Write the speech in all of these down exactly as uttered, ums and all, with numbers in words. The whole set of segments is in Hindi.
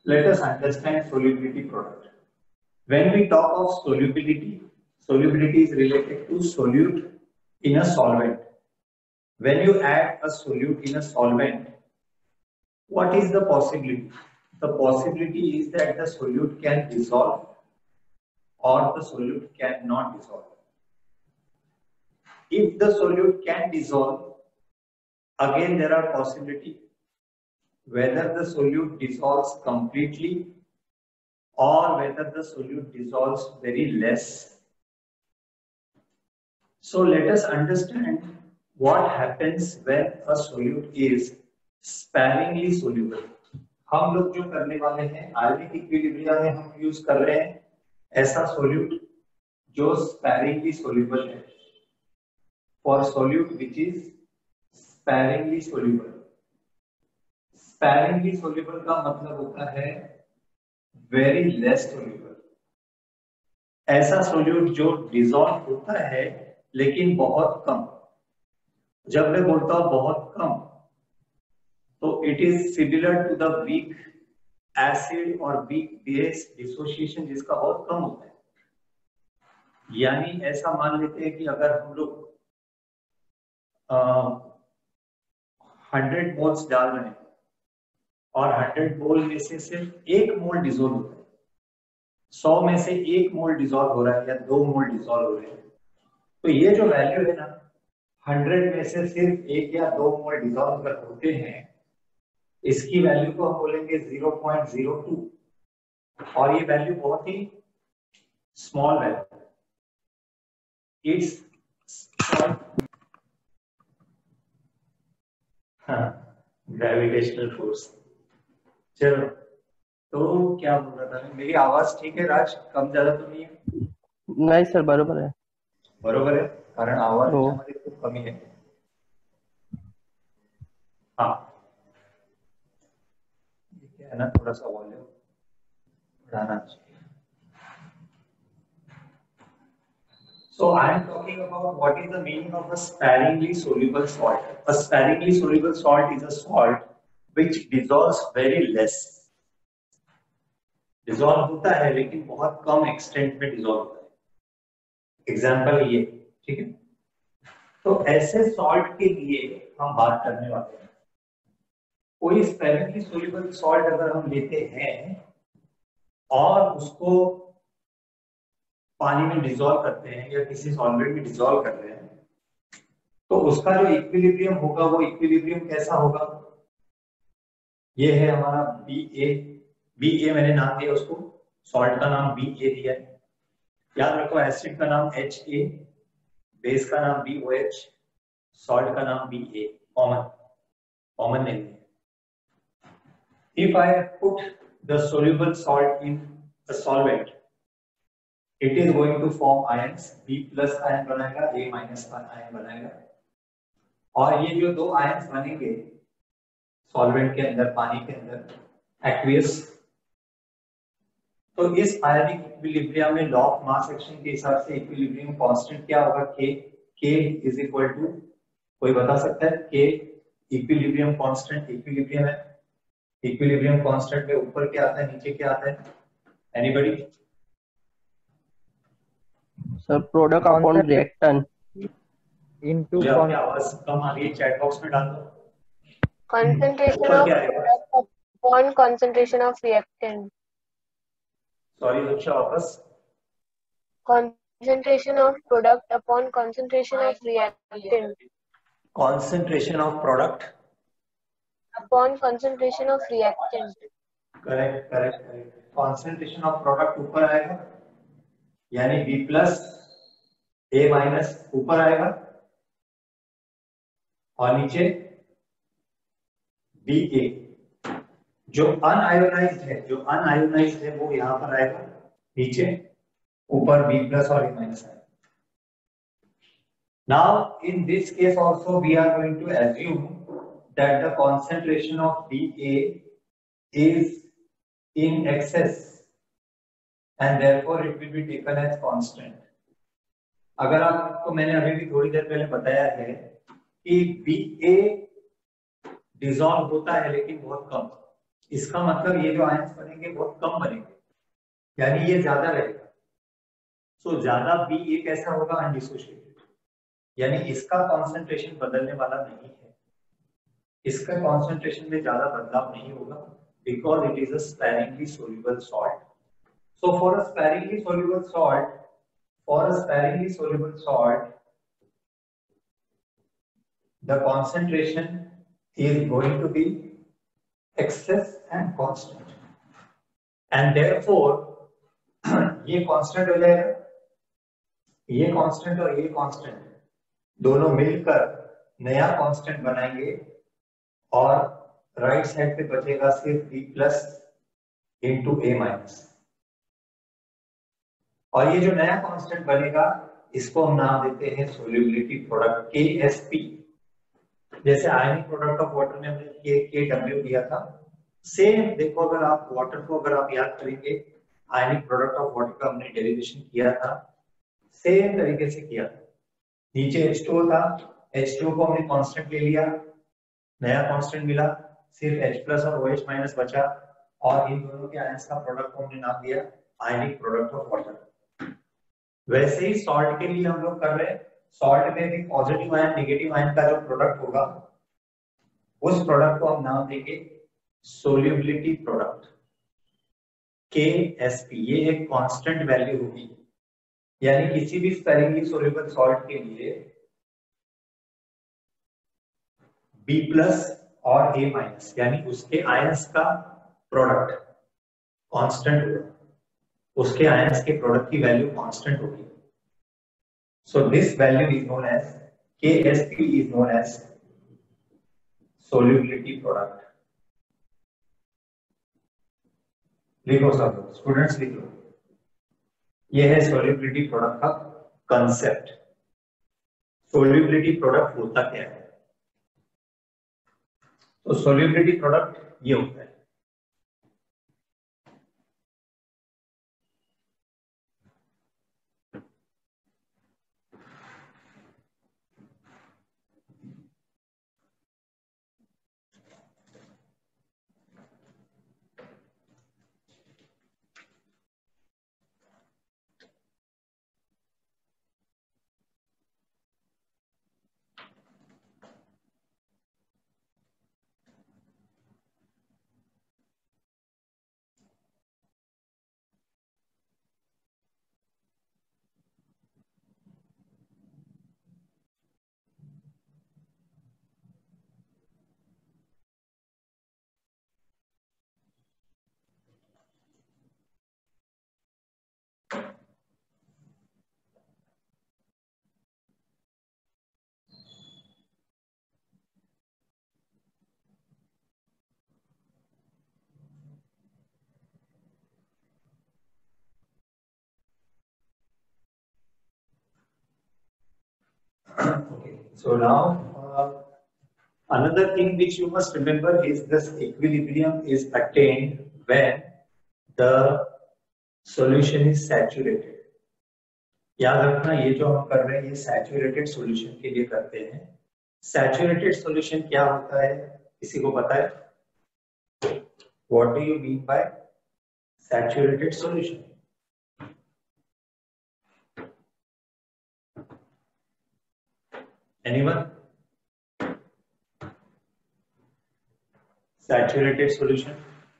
Let us understand solubility product. When we talk of solubility, solubility is related to solute in a solvent. When you add a solute in a solvent, what is the possibility? The possibility is that the solute can dissolve or the solute cannot dissolve. If the solute can dissolve, again there are possibility whether the solute dissolves completely or whether the solute dissolves very less. So let us understand what happens when a solute is sparingly soluble. हम लोग जो करने वाले हैं आयोनिक इक्विलिब्रियम में हम यूज कर रहे हैं ऐसा सोल्यूट जो sparingly soluble है. For solute which is sparingly soluble. Sparingly soluble का मतलब होता है very less soluble. ऐसा सोल्यूट जो डिसॉल्व होता है लेकिन बहुत कम. जब मैं बोलता हूं बहुत कम तो it is similar to the weak acid और वीक बेस डिसोसिएशन जिसका बहुत कम होता है. यानी ऐसा मान लेते हैं कि अगर हम लोग हंड्रेड मोल्स डाल रहे हैं और हंड्रेड मोल में से सिर्फ एक मोल डिसॉल्व होता है, सौ में से एक मोल डिसॉल्व हो रहा है या दो मोल डिसॉल्व हो रहे हैं, तो ये जो वैल्यू है ना हंड्रेड में से सिर्फ एक या दो मोल डिसॉल्व अगर होते हैं, इसकी वैल्यू को हम बोलेंगे ज़ीरो पॉइंट ज़ीरो टू और ये वैल्यू बहुत ही small value. It's gravitational force. चलो तो क्या बोल रहा था, मेरी आवाज ठीक है राज? कम ज्यादा तो नहीं है? नहीं सर, बरोबर है. बरोबर है, कारण आवाज हमारी खूप कमी है. हाँ क्या है ना, थोड़ा सा वॉल्यूम बढ़ाना चाहिए. So I am talking about what is the meaning of a sparingly soluble salt. A sparingly soluble salt is a salt which dissolves very less. Dissolve होता है लेकिन बहुत कम एक्सटेंट में डिसॉल्व होता है. एग्जाम्पल ये, ठीक है. तो ऐसे सॉल्ट के लिए हम बात करने वाले हैं. कोई स्पेरिंगली सोल्यूबल सॉल्ट अगर हम लेते हैं और उसको पानी में डिसॉल्व करते हैं या किसी सॉल्वेंट में डिसॉल्व कर रहे हैं, तो उसका जो इक्विलिब्रियम होगा वो इक्विलिब्रियम कैसा होगा? ये है हमारा बी ए. बी ए मैंने नाम दिया उसको, सॉल्ट का नाम बी ए दिया है. याद रखो एसिड का नाम एच ए, बेस का नाम बी ओ एच, सॉल्ट का नाम B A. Common common name है. If I put the soluble salt in a solvent, it is going to form ions. B plus ion बनाएगा, A minus आयन बनाएगा, और ये जो दो आयन्स बनेंगे सॉल्वेंट के अंदर, पानी के अंदर, एक्वियस, तो इस आयनिक इक्विलिब्रियम में लॉ ऑफ मास एक्शन के हिसाब से इक्विलिब्रियम कांस्टेंट क्या होगा? K. K is equal to, कोई बता सकता है? K इक्विलिब्रियम कांस्टेंट, इक्विलिब्रियम है. इक्विलिब्रियम कांस्टेंट में ऊपर क्या आता है, नीचे क्या आता है? Anybody? Sir product upon reactant into. आवाज कम आ रही है, चैट बॉक्स में डाल दो. concentration of product upon concentration of reactant. Sorry Diksha, वापस. concentration of product upon concentration of reactant. concentration of product upon concentration of reactant. Correct correct correct. concentration of product ऊपर आएगा, यानी B प्लस A माइनस ऊपर आएगा और नीचे बी ए. जो अनआयोनाइज्ड है, जो अनआयोनाइज्ड है वो यहां पर आएगा नीचे, ऊपर बी प्लस और ए माइनस आएगा. Now in this case also we are going to assume that the concentration of B A is in excess and therefore it will be taken as constant. अगर आपको मैंने अभी भी थोड़ी देर पहले बताया है कि बी ए डिसॉल्व होता है लेकिन बहुत कम, इसका मतलब ये जो आयंस बनेंगे बहुत कम बनेंगे, यानी ये ज्यादा रहेगा। सो ज्यादा बी ए कैसा होगा, अनडिसोशिएटेड, यानी इसका कॉन्सेंट्रेशन बदलने वाला नहीं है, इसका कॉन्सेंट्रेशन में ज्यादा बदलाव नहीं होगा, because it is a sparingly soluble salt. So for a sparingly soluble salt, for a sparingly soluble salt the concentration is going to be excess and constant, and therefore ये कांस्टेंट हो जाएगा, ये कांस्टेंट और ये कांस्टेंट दोनों मिलकर नया कांस्टेंट बनाएंगे, और राइट साइड पे बचेगा सिर्फ B plus into A minus. और ये जो नया कांस्टेंट बनेगा इसको हम नाम देते हैं solubility product, K S P. जैसे आयनिक प्रोडक्ट ऑफ वाटर में हमने के के डब्ल्यू दिया था, सेम देखो, अगर आप वाटर को अगर आप याद करेंगे, आयनिक प्रोडक्ट ऑफ वाटर का हमने डेरिवेशन किया था, सेम तरीके से किया था। नीचे एच टू ओ था, एच टू ओ को हमने कांस्टेंट ले लिया, नया कांस्टेंट मिला, सिर्फ H प्लस और OH माइनस बचा, और इन दोनों के आयंस का प्रोडक्ट को हमने नाम दिया आयनिक प्रोडक्ट ऑफ वाटर। वैसे ही सॉल्ट के लिए हम लोग कर रहे हैं, सॉल्ट में भी पॉजिटिव आयन नेगेटिव आयन का जो प्रोडक्ट होगा उस प्रोडक्ट को हम नाम देंगे solubility product, K S P. ये एक कांस्टेंट वैल्यू होगी, यानी किसी भी स्पैरिंगली सोल्यूबल सॉल्ट के लिए B प्लस और A माइनस, यानी उसके आयंस का प्रोडक्ट कांस्टेंट होगा, उसके आयंस के प्रोडक्ट की वैल्यू कांस्टेंट होगी। So this value is known as K S P is known as solubility product. लिखो सब लोग, स्टूडेंट्स लिख लो, यह है solubility product का कंसेप्ट। solubility product होता क्या है? तो solubility product ये होता है, okay. So now uh, another thing which you must remember is this equilibrium is attained when the solution is saturated. याद रखना, ये जो हम कर रहे हैं ये सैचुरेटेड सॉल्यूशन के लिए करते हैं। सैचुरेटेड सॉल्यूशन क्या होता है, किसी को पता है? What do you mean by saturated solution? Anyone? Saturated solution?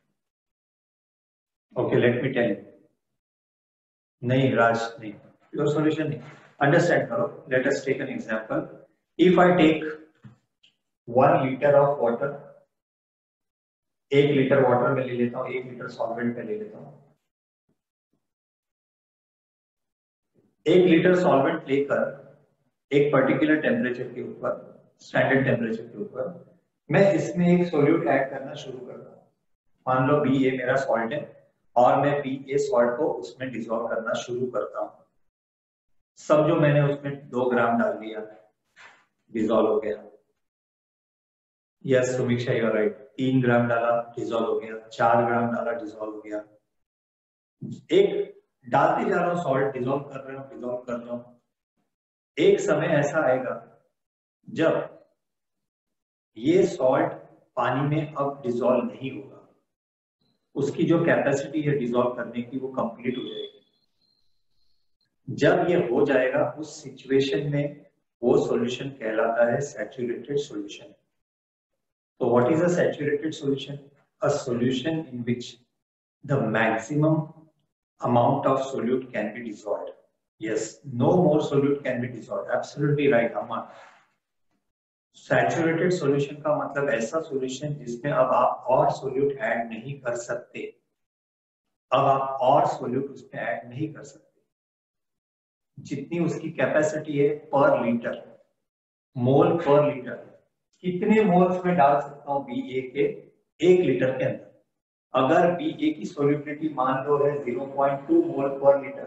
Okay, let me tell you. नहीं राज, नहीं, pure solution नहीं। Understand करो, let us take an example. If I take one liter of water, एक लीटर वाटर में ले लेता हूँ, एक लीटर सॉल्वेंट में ले लेता हूँ, एक लीटर सॉल्वेंट लेकर एक पर्टिकुलर टेम्परेचर के ऊपर, स्टैंडर्ड टेम्परेचर के ऊपर मैं इसमें एक सोल्यूट ऐड करना शुरू करता हूँ। मान लो बी ए मेरा सॉल्ट है और मैं बी ए सॉल्ट को उसमें डिसॉल्व करना शुरू करता हूँ। सब जो मैंने उसमें दो ग्राम डाल दिया, डिसॉल्व हो गया। Yes Sumiksha, you are right. तीन ग्राम डाला, डिसॉल्व हो गया। चार ग्राम डाला, डिसॉल्व हो गया। एक डालते जा रहा हूँ सॉल्ट, डिसॉल्व कर रहा हूँ, डिसॉल्व कर रहा हूँ। एक समय ऐसा आएगा जब ये सॉल्ट पानी में अब डिसॉल्व नहीं होगा, उसकी जो कैपेसिटी है डिसॉल्व करने की वो कंप्लीट हो जाएगी। जब ये हो जाएगा उस सिचुएशन में वो सॉल्यूशन कहलाता है सैचुरेटेड सॉल्यूशन। तो what is a saturated solution? A solution in which the maximum amount of solute can be dissolved. Yes, no more solute can be dissolved. Absolutely right, Aman. Saturated solution का मतलब ऐसा solution जिसमें अब आप और solute ऐड नहीं कर सकते। अब आप और solute उसमें ऐड नहीं कर सकते। जितनी उसकी कैपेसिटी है पर लीटर, मोल पर लीटर, कितने मोल्स में डाल सकता हूँ बी ए के एक लीटर के अंदर? अगर बी ए की सोल्यूबिलिटी मान लो है ज़ीरो पॉइंट टू मोल पर लीटर,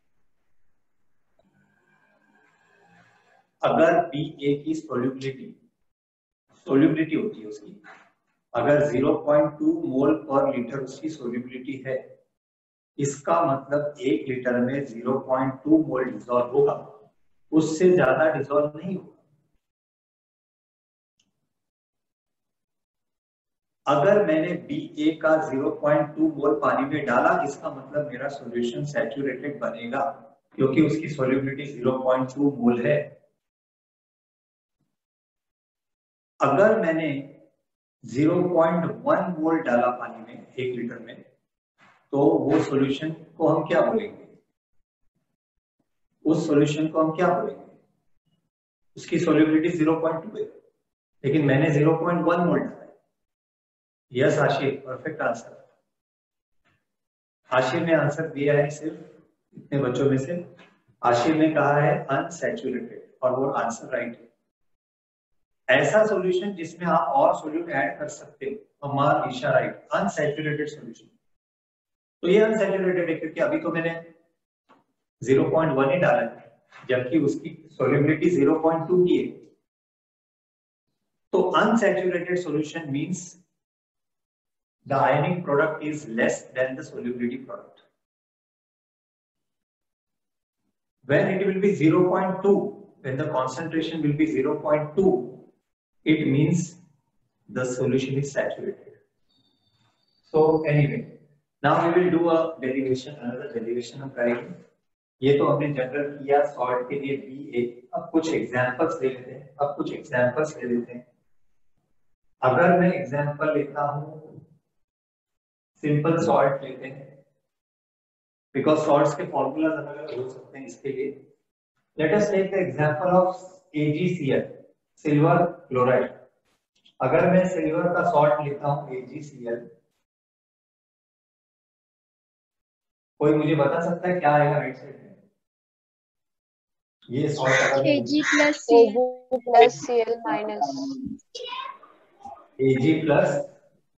अगर बी ए की सोल्यूबिलिटी सोल्यूबिलिटी होती है उसकी, अगर ज़ीरो पॉइंट टू मोल पर लीटर उसकी सोल्यूबिलिटी है, इसका मतलब एक लीटर में zero point two mole dissolve होगा, उससे ज्यादा डिसॉल्व नहीं होगा। अगर मैंने बी ए का ज़ीरो पॉइंट टू मोल पानी में डाला, इसका मतलब मेरा सॉल्यूशन सैचुरेटेड बनेगा, क्योंकि उसकी solubility zero point two mole है। अगर मैंने ज़ीरो पॉइंट वन मोल डाला पानी में एक लीटर में, तो वो सॉल्यूशन को हम क्या बोलेंगे? उस सॉल्यूशन को हम क्या बोलेंगे? उसकी सॉल्युबिलिटी ज़ीरो पॉइंट टू है, लेकिन मैंने ज़ीरो पॉइंट वन मोल डाला है। Yes Ashish, perfect answer. Ashish ने आंसर दिया है सिर्फ इतने बच्चों में से, आशीष ने कहा है अनसैचुरेटेड, और वो आंसर राइट है। ऐसा सॉल्यूशन जिसमें आप और सॉल्यूट ऐड कर सकते हो, Amar Isha right, unsaturated solution. तो ये अनसैचुरेटेड है क्योंकि अभी तो मैंने ज़ीरो पॉइंट वन ही डाला है, जबकि उसकी सॉल्युबिलिटी ज़ीरो पॉइंट टू की है। तो unsaturated solution means the ionic product is less than the solubility product. When it will be zero point two, when the concentration will be zero point two, it means the solution is saturated. So anyway, now we will do a derivation, another derivation हम करेंगे। ये तो हमने जनरल किया सॉल्ट के लिए बी ए। अब कुछ एग्जांपल्स ले लेते हैं अब कुछ एग्जांपल्स ले लेते हैं। अगर मैं एग्जांपल लेता हूं, सिंपल सॉल्ट लेते हैं, बिकॉज सॉल्ट्स के फॉर्मूला अलग अलग हो सकते हैं इसके लिए। Let us take the example of A G C L, silver chloride. अगर मैं सिल्वर का सॉल्ट लेता हूं ए जी सी एल, कोई मुझे बता सकता है क्या आएगा राइट साइड में? ये salt Ag plus Ag plus Cl minus Ag plus